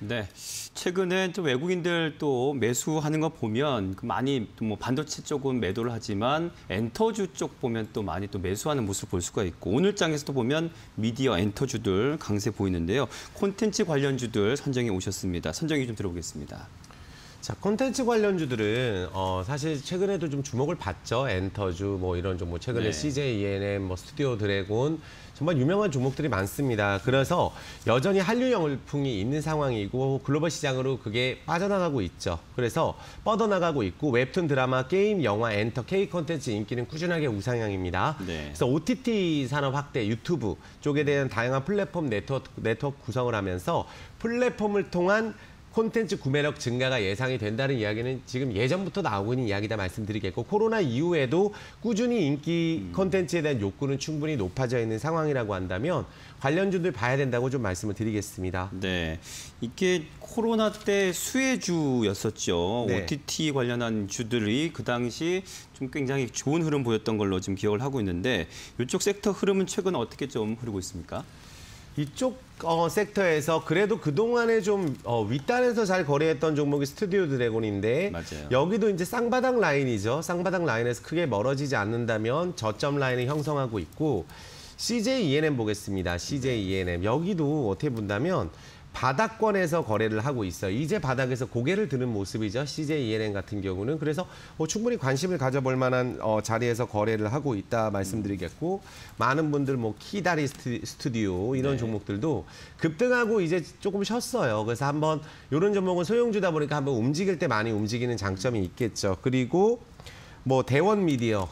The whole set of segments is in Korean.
네, 최근에 또 외국인들 또 매수하는 거 보면 많이 뭐 반도체 쪽은 매도를 하지만 엔터주 쪽 보면 또 많이 또 매수하는 모습을 볼 수가 있고 오늘 장에서도 보면 미디어 엔터주들 강세 보이는데요. 콘텐츠 관련주들 선정해 오셨습니다. 선정이 좀 들어보겠습니다. 자, 콘텐츠 관련주들은 사실 최근에도 좀 주목을 받죠. 엔터주 뭐 이런 좀 뭐 최근에 네. CJ ENM, 뭐 스튜디오 드래곤 정말 유명한 종목들이 많습니다. 그래서 여전히 한류 열풍이 있는 상황이고 글로벌 시장으로 그게 빠져나가고 있죠. 그래서 뻗어나가고 있고 웹툰, 드라마, 게임, 영화, 엔터, K 콘텐츠 인기는 꾸준하게 우상향입니다. 네. 그래서 OTT 산업 확대, 유튜브 쪽에 대한 다양한 플랫폼 네트워크 구성을 하면서 플랫폼을 통한 콘텐츠 구매력 증가가 예상이 된다는 이야기는 지금 예전부터 나오고 있는 이야기다 말씀드리겠고 코로나 이후에도 꾸준히 인기 콘텐츠에 대한 욕구는 충분히 높아져 있는 상황이라고 한다면 관련주들 봐야 된다고 좀 말씀을 드리겠습니다. 네, 이게 코로나 때 수혜주였었죠. 네. OTT 관련한 주들이 그 당시 좀 굉장히 좋은 흐름 보였던 걸로 지금 기억을 하고 있는데 이쪽 섹터 흐름은 최근 어떻게 좀 흐르고 있습니까? 이쪽 섹터에서 그래도 그동안에 좀 윗단에서 잘 거래했던 종목이 스튜디오 드래곤인데 맞아요. 여기도 이제 쌍바닥 라인이죠. 쌍바닥 라인에서 크게 멀어지지 않는다면 저점 라인을 형성하고 있고 CJ ENM 보겠습니다. CJ ENM 여기도 어떻게 본다면 바닥권에서 거래를 하고 있어요. 이제 바닥에서 고개를 드는 모습이죠. CJ ENM 같은 경우는. 그래서 충분히 관심을 가져볼 만한 자리에서 거래를 하고 있다 말씀드리겠고 많은 분들 뭐 키다리 스튜디오 이런 네. 종목들도 급등하고 이제 조금 쉬었어요. 그래서 한번 이런 종목은 소형주다 보니까 한번 움직일 때 많이 움직이는 장점이 있겠죠. 그리고 뭐 대원 미디어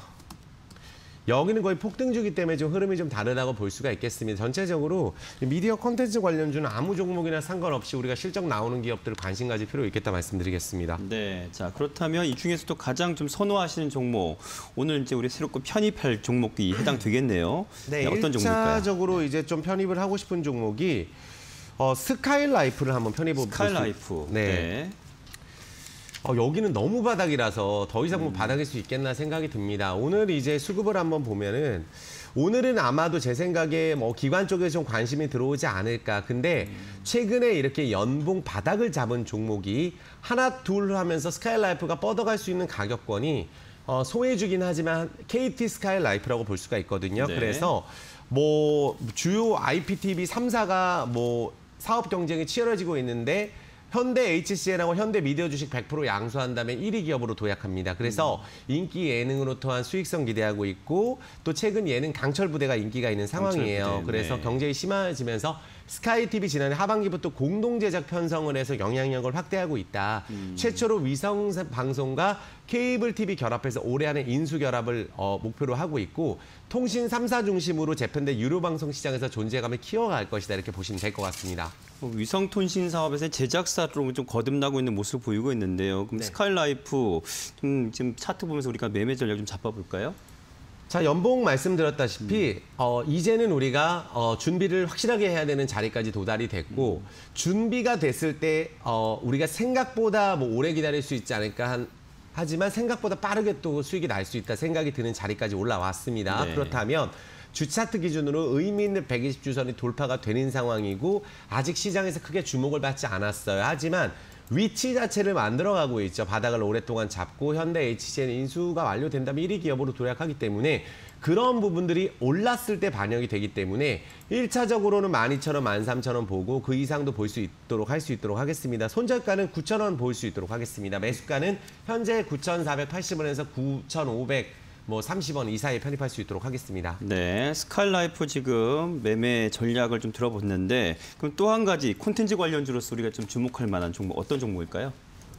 여기는 거의 폭등주기 때문에 좀 흐름이 좀 다르다고 볼 수가 있겠습니다. 전체적으로 미디어 콘텐츠 관련주는 아무 종목이나 상관없이 우리가 실적 나오는 기업들을 관심 가질 필요 있겠다 말씀드리겠습니다. 네, 자 그렇다면 이 중에서도 가장 좀 선호하시는 종목 오늘 이제 우리 새롭게 편입할 종목이 해당되겠네요. 네, 어떤 종목일까요? 1차적으로 이제 좀 편입을 하고 싶은 종목이 스카이라이프를 한번 편입해 볼게요. 스카이라이프. 네. 네. 여기는 너무 바닥이라서 더 이상 뭐 바닥일 수 있겠나 생각이 듭니다. 오늘 이제 수급을 한번 보면은 오늘은 아마도 제 생각에 뭐 기관 쪽에 좀 관심이 들어오지 않을까. 근데 최근에 이렇게 연봉 바닥을 잡은 종목이 하나 둘 하면서 스카이라이프가 뻗어갈 수 있는 가격권이 소외주긴 하지만 KT 스카이라이프라고 볼 수가 있거든요. 네. 그래서 뭐 주요 IPTV 3사가 뭐 사업 경쟁이 치열해지고 있는데 현대 HCL하고 현대 미디어 주식 100% 양수한다면 1위 기업으로 도약합니다. 그래서 인기 예능으로 또한 수익성 기대하고 있고 또 최근 예능 강철 부대가 인기가 있는 상황이에요. 강철 부대, 그래서 네. 경쟁이 심해지면서 스카이TV 지난해 하반기부터 공동 제작 편성을 해서 영향력을 확대하고 있다. 최초로 위성 방송과 케이블 TV 결합해서 올해 안에 인수 결합을 목표로 하고 있고 통신 3사 중심으로 재편된 유료 방송 시장에서 존재감을 키워갈 것이다. 이렇게 보시면 될 것 같습니다. 위성통신 사업에서 제작사로 좀 거듭나고 있는 모습을 보이고 있는데요. 그럼 네. 스카이라이프 지금 차트 보면서 우리가 매매 전략 좀 잡아볼까요? 자, 연봉 말씀드렸다시피 이제는 우리가 준비를 확실하게 해야 되는 자리까지 도달이 됐고 준비가 됐을 때 우리가 생각보다 뭐 오래 기다릴 수 있지 않을까 하지만 생각보다 빠르게 또 수익이 날 수 있다 생각이 드는 자리까지 올라왔습니다. 네. 그렇다면 주차트 기준으로 의미 있는 120주선이 돌파가 되는 상황이고 아직 시장에서 크게 주목을 받지 않았어요. 하지만 위치 자체를 만들어가고 있죠. 바닥을 오랫동안 잡고 현대 HCL 인수가 완료된다면 1위 기업으로 도약하기 때문에 그런 부분들이 올랐을 때 반영이 되기 때문에 1차적으로는 12,000원, 13,000원 보고 그 이상도 볼 수 있도록 할 수 있도록 하겠습니다. 손절가는 9,000원 볼 수 있도록 하겠습니다. 매수가는 현재 9,480원에서 9,500 뭐 30원 이 사이에 편입할 수 있도록 하겠습니다. 네, 스카이라이프 지금 매매 전략을 좀 들어봤는데 그럼 또 한 가지 콘텐츠 관련주로서 우리가 좀 주목할 만한 종목 어떤 종목일까요?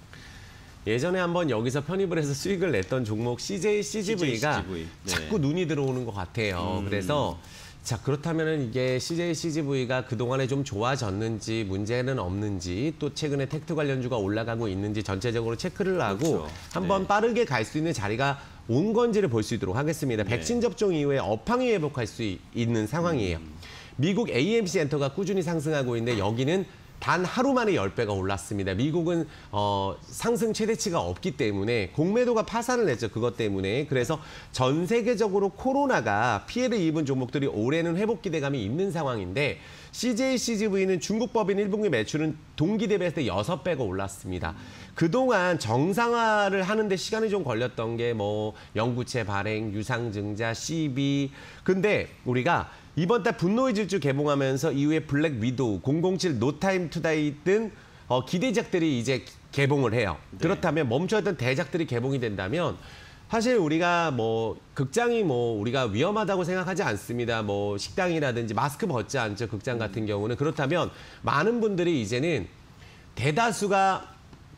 예전에 한번 여기서 편입을 해서 수익을 냈던 종목 CJCGV가 CGV. 네. 자꾸 눈이 들어오는 것 같아요. 그래서 자 그렇다면은 이게 CJCGV가 그동안에 좀 좋아졌는지 문제는 없는지 또 최근에 텍트 관련주가 올라가고 있는지 전체적으로 체크를 하고 그렇죠. 한번 네. 빠르게 갈 수 있는 자리가 온 건지를 볼 수 있도록 하겠습니다. 네. 백신 접종 이후에 업황이 회복할 수 있는 상황이에요. 미국 AMC 엔터가 꾸준히 상승하고 있는데 여기는 단 하루 만에 10배가 올랐습니다. 미국은 상승 최대치가 없기 때문에 공매도가 파산을 했죠. 그것 때문에. 그래서 전 세계적으로 코로나가 피해를 입은 종목들이 올해는 회복 기대감이 있는 상황인데 CJ-CGV는 중국 법인 1분기 매출은 동기 대비했을 때 6배가 올랐습니다. 그동안 정상화를 하는데 시간이 좀 걸렸던 게 뭐 영구채 발행, 유상증자, CB. 근데 우리가 이번 달 분노의 질주 개봉하면서 이후에 블랙 위도우, 007 노 타임 투 다이 등 기대작들이 이제 개봉을 해요. 네. 그렇다면 멈춰있던 대작들이 개봉이 된다면 사실 우리가 극장이 우리가 위험하다고 생각하지 않습니다. 식당이라든지 마스크 벗지 않죠. 극장 같은 경우는. 그렇다면 많은 분들이 이제는 대다수가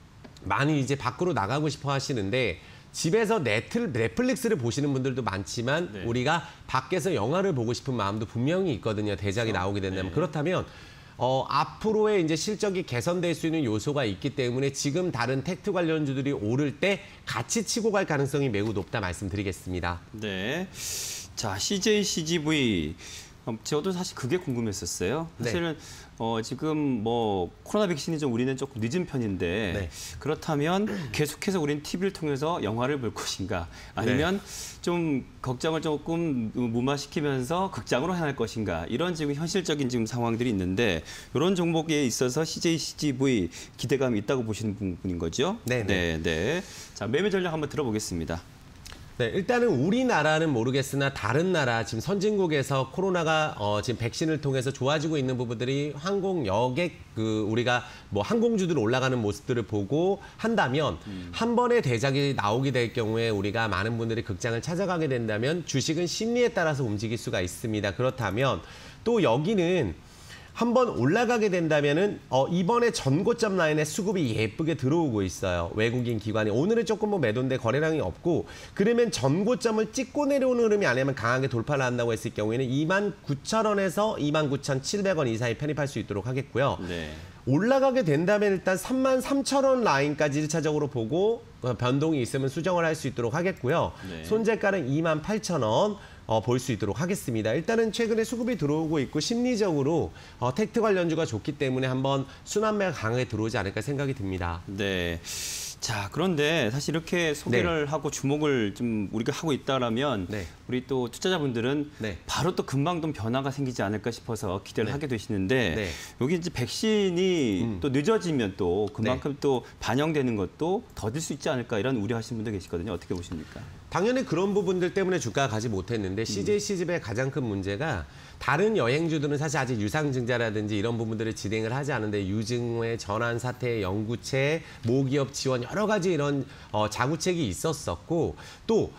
많이 이제 밖으로 나가고 싶어 하시는데 집에서 넷플릭스를 보시는 분들도 많지만 네. 우리가 밖에서 영화를 보고 싶은 마음도 분명히 있거든요. 대작이 나오게 된다면. 네. 그렇다면 앞으로의 이제 실적이 개선될 수 있는 요소가 있기 때문에 지금 다른 텍트 관련주들이 오를 때 같이 치고 갈 가능성이 매우 높다 말씀드리겠습니다. 네. 자, CJ, CGV. 저도 사실 그게 궁금했었어요. 네. 사실은 지금 코로나 백신이 좀 우리는 조금 늦은 편인데 네. 그렇다면 계속해서 우리는 TV를 통해서 영화를 볼 것인가 아니면 좀 걱정을 조금 무마시키면서 극장으로 향할 것인가 이런 지금 현실적인 지금 상황들이 있는데 이런 종목에 있어서 CJ, CGV 기대감이 있다고 보시는 부분인 거죠? 네. 네. 자, 매매 전략 한번 들어보겠습니다. 네, 일단은 우리나라는 모르겠으나 다른 나라 지금 선진국에서 코로나가 지금 백신을 통해서 좋아지고 있는 부분들이 항공 여객 우리가 항공주들 올라가는 모습들을 보고 한다면 한 번의 대작이 나오게 될 경우에 우리가 많은 분들이 극장을 찾아가게 된다면 주식은 심리에 따라서 움직일 수가 있습니다. 그렇다면 또 여기는 한번 올라가게 된다면은 이번에 전고점 라인에 수급이 예쁘게 들어오고 있어요. 외국인 기관이. 오늘은 조금 매도인데 거래량이 없고 그러면 전고점을 찍고 내려오는 흐름이 아니면 강하게 돌파를 한다고 했을 경우에는 29,000원에서 29,700원 이사이 편입할 수 있도록 하겠고요. 네. 올라가게 된다면 일단 33,000원 라인까지 1차적으로 보고 변동이 있으면 수정을 할 수 있도록 하겠고요. 네. 손절가는 28,000원 볼 수 있도록 하겠습니다. 일단은 최근에 수급이 들어오고 있고 심리적으로 텍트 관련주가 좋기 때문에 한번 순환매가 강하게 들어오지 않을까 생각이 듭니다. 네. 자, 그런데 사실 이렇게 소개를 하고 주목을 좀 우리가 하고 있다라면 네. 우리 또 투자자분들은 네. 바로 또 금방 좀 변화가 생기지 않을까 싶어서 기대를 네. 하게 되시는데 네. 여기 이제 백신이 또 늦어지면 또 그만큼 또 반영되는 것도 더딜 수 있지 않을까 이런 우려하시는 분들 계시거든요. 어떻게 보십니까? 당연히 그런 부분들 때문에 주가가 가지 못했는데 CJ, CGV의 가장 큰 문제가 다른 여행주들은 사실 아직 유상증자라든지 이런 부분들을 진행을 하지 않은데 유증회, 전환 사태, 영구채, 모기업 지원 여러 가지 이런 자구책이 있었었고 또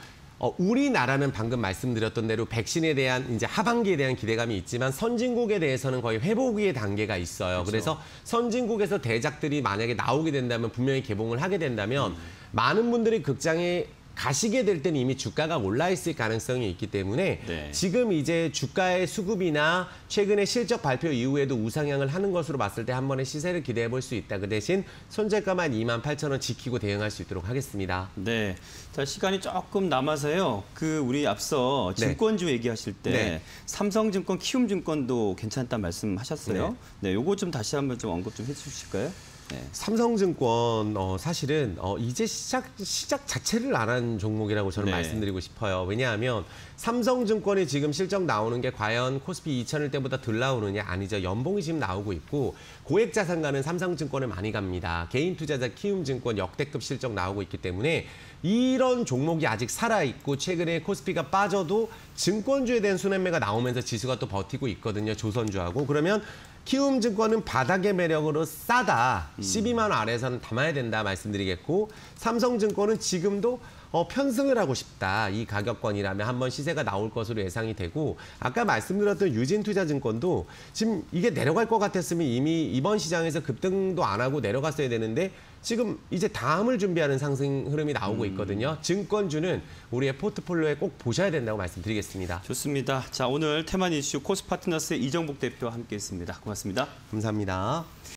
우리나라는 방금 말씀드렸던 대로 백신에 대한 이제 하반기에 대한 기대감이 있지만 선진국에 대해서는 거의 회복의 단계가 있어요. 그렇죠. 그래서 선진국에서 대작들이 만약에 나오게 된다면 분명히 개봉을 하게 된다면 많은 분들이 극장에 가시게 될 때는 이미 주가가 올라 있을 가능성이 있기 때문에 네. 지금 이제 주가의 수급이나 최근에 실적 발표 이후에도 우상향을 하는 것으로 봤을 때 한 번의 시세를 기대해 볼 수 있다. 그 대신 손절가만 28,000원 지키고 대응할 수 있도록 하겠습니다. 네. 자, 시간이 조금 남아서요. 우리 앞서 네. 증권주 얘기하실 때 네. 삼성증권, 키움증권도 괜찮다 말씀하셨어요. 네. 요거 좀 다시 한번 좀 언급 좀 해주실까요? 네. 삼성증권 사실은 이제 시작 자체를 안 한 종목이라고 저는 네. 말씀드리고 싶어요. 왜냐하면 삼성증권이 지금 실적 나오는 게 과연 코스피 2000일 때보다 덜 나오느냐 아니죠. 연봉이 지금 나오고 있고 고액자산가는 삼성증권을 많이 갑니다. 개인 투자자 키움증권 역대급 실적 나오고 있기 때문에 이런 종목이 아직 살아있고 최근에 코스피가 빠져도 증권주에 대한 순환매가 나오면서 지수가 또 버티고 있거든요. 조선주하고. 그러면 키움증권은 바닥의 매력으로 싸다. 12만 원 아래에서는 담아야 된다 말씀드리겠고 삼성증권은 지금도 편승을 하고 싶다. 이 가격권이라면 한번 시세가 나올 것으로 예상이 되고 아까 말씀드렸던 유진투자증권도 지금 이게 내려갈 것 같았으면 이미 이번 시장에서 급등도 안 하고 내려갔어야 되는데 지금 이제 다음을 준비하는 상승 흐름이 나오고 있거든요. 증권주는 우리의 포트폴리오에 꼭 보셔야 된다고 말씀드리겠습니다. 좋습니다. 자, 오늘 테만 이슈 코스파트너스의 이정복 대표와 함께했습니다. 고맙습니다. 감사합니다.